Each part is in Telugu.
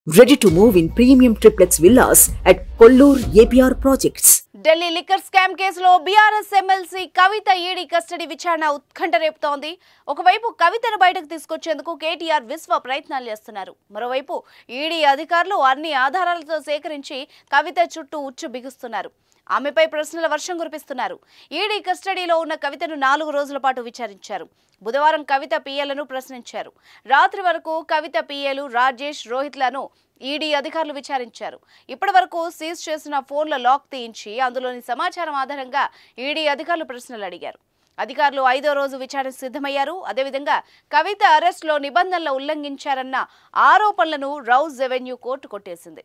Ready to move in premium triplex villas at Kollur APR Projects. Delhi liquor scam కేసులో BRS MLC Kavitha ED custody విచారణ ఉత్కంఠ రేపుతోంది. ఒకవైపు కవితను బయటకు తీసుకొచ్చేందుకు కేటీఆర్ విశ్వ ప్రయత్నాలు చేస్తున్నారు. మరోవైపు ఈడీ అధికారులు అన్ని ఆధారాలతో సేకరించి కవిత చుట్టూ ఉచ్చు బిగుస్తున్నారు. ఆమెపై ప్రశ్నల వర్షం కురిపిస్తున్నారు. ఈడీ కస్టడీలో ఉన్న కవితను 4 రోజుల పాటు విచారించారు. బుధవారం కవిత పిఏలను ప్రశ్నించారు. రాత్రి వరకు కవిత పిఏలు రాజేష్, రోహిత్లను ఈడీ అధికారులు విచారించారు. ఇప్పటి వరకు సీజ్ చేసిన ఫోన్ల లాక్ తీయించి అందులోని సమాచారం ఆధారంగా ఈడీ అధికారులు ప్రశ్నలు అడిగారు. అధికారులు 5వ రోజు విచారణ సిద్ధమయ్యారు. అదేవిధంగా కవిత అరెస్టులో నిబంధనలు ఉల్లంఘించారన్న ఆరోపణలను రౌజ్ రెవెన్యూ కోర్టు కొట్టేసింది.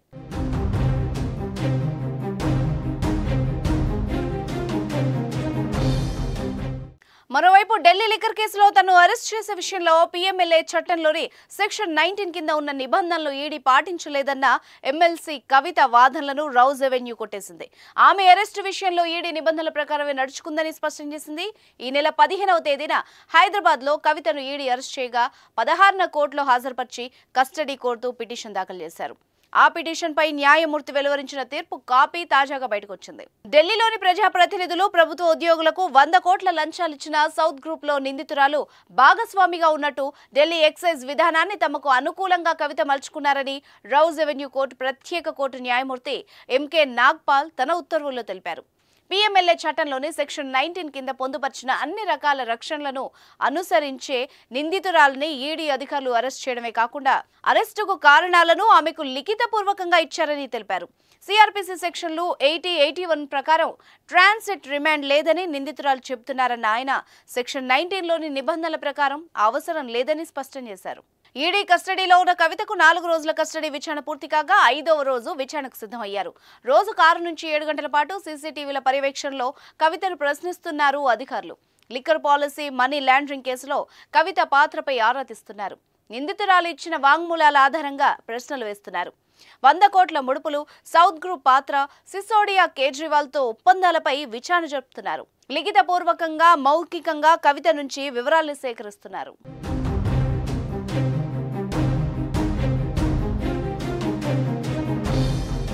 మరోవైపు ఢిల్లీ లిక్కర్ కేసులో తను అరెస్ట్ చేసే విషయంలో పీఎంఎల్ఏ చట్టంలోని సెక్షన్ 19 కింద ఉన్న నిబంధనలు ఈడీ పాటించలేదన్న ఎమ్మెల్సీ కవిత వాదనలను రౌజ్ రెవెన్యూ కొట్టేసింది. ఆమె అరెస్టు విషయంలో ఈడీ నిబంధనల ప్రకారమే నడుచుకుందని స్పష్టం చేసింది. ఈ నెల 15వ తేదీన హైదరాబాద్ లో కవితను ఈడీ అరెస్ట్ చేయగా 16న కోర్టులో హాజరుపరిచి కస్టడీ కోరుతూ పిటిషన్ దాఖలు చేశారు. ఆ పిటిషన్ పై న్యాయమూర్తి వెలువరించిన తీర్పు కాపీ తాజాగా బయటకొచ్చింది. ఢిల్లీలోని ప్రజాప్రతినిధులు, ప్రభుత్వ ఉద్యోగులకు 100 కోట్ల లంచాలిచ్చిన సౌత్ గ్రూప్ లో నిందితురాలు భాగస్వామిగా ఉన్నట్టు ఢిల్లీ ఎక్సైజ్ విధానాన్ని తమకు అనుకూలంగా కవిత మలుచుకున్నారని రౌజ్ రెవెన్యూ కోర్టు ప్రత్యేక కోర్టు న్యాయమూర్తి ఎంకే నాగ్పాల్ తన ఉత్తర్వుల్లో తెలిపారు. పీఎంఎల్ఏ చట్టంలోని సెక్షన్ 19 కింద పొందుపరిచిన అన్ని రకాల రక్షణలను అనుసరించే నిందితురాలని ఈడీ అధికారులు అరెస్ట్ చేయడమే కాకుండా అరెస్టుకు కారణాలను ఆమెకు లిఖితపూర్వకంగా ఇచ్చారని తెలిపారు. సిఆర్పిసి సెక్షన్లు 80, 81 ప్రకారం ట్రాన్సిట్ రిమాండ్ లేదని నిందితురాలు చెబుతున్నారన్న ఆయన సెక్షన్ 19లోని నిబంధనల ప్రకారం అవసరం లేదని స్పష్టం చేశారు. ఈడీ కస్టడీలో ఉన్న కవితకు 4 రోజుల కస్టడీ విచారణ పూర్తి కాగా 5వ రోజు విచారణకు సిద్ధమయ్యారు. రోజుకు 6 నుంచి 7 గంటల పాటు సీసీటీవీల పర్యవేక్షణలో కవితను ప్రశ్నిస్తున్నారు అధికారులు. లిక్కర్ పాలసీ, మనీ లాండరింగ్ కేసులో కవిత పాత్రపై ఆరా తీస్తున్నారు. నిందితురాలు ఇచ్చిన వాంగ్మూలాల ఆధారంగా ప్రశ్నలు వేస్తున్నారు. 100 కోట్ల ముడుపులు, సౌత్ గ్రూప్ పాత్ర, సిసోడియా, కేజ్రీవాల్తో ఒప్పందాలపై విచారణ జరుపుతున్నారు. లిఖితపూర్వకంగా, మౌఖికంగా కవిత నుంచి వివరాలను సేకరిస్తున్నారు.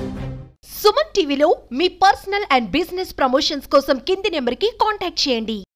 సుమన్ టీవీలో మీ పర్సనల్ అండ్ బిజినెస్ ప్రమోషన్స్ కోసం కింది నెంబర్కి కాంటాక్ట్ చేయండి.